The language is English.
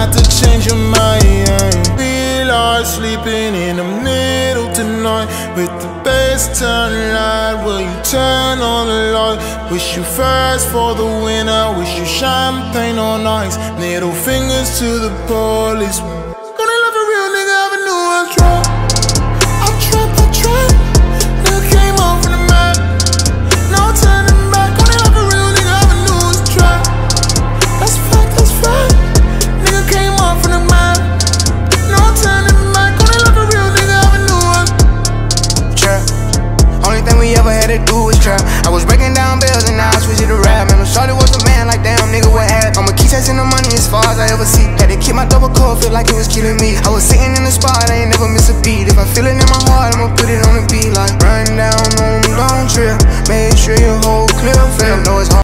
had to change your mind. Feel like sleeping in the middle tonight with the bass turned loud. Will you turn on the light? Wish you fast for the winner. Wish you champagne on ice. Middle fingers to the police. Gonna love a real nigga, I knew I was drunk. I tried. Nigga came off from the map. No turning back. Gonna love a real nigga, I knew it was trap. That's fact. Nigga came off from the map. No turning back. Gonna love a real nigga, I knew it was trap. Only thing we ever had to do was trap. I was breaking down bills and now I switched it to rap. Man, I'm shorty was a man, like damn nigga, what happened? I'ma keep chasing the money as far as I ever see. Had to keep my double coat, feel like it was killing me. I was sitting in the spot, I ain't never miss a beat. If I feel it in my heart, I'ma put it on the beat. Like run down on a long trip, make sure your whole clear. Feel know it's hard.